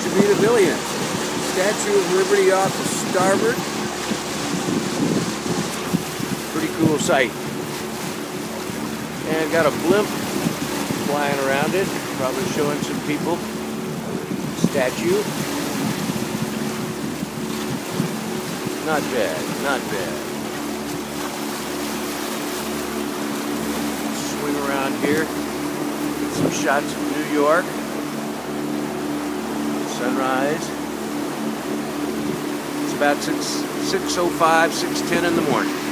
to be the Billions. Statue of Liberty off the starboard. Pretty cool sight. And got a blimp flying around it, probably showing some people. Statue. Not bad, not bad. Swing around here, get some shots of New York. Sunrise. It's about 6:05, 6:10 in the morning.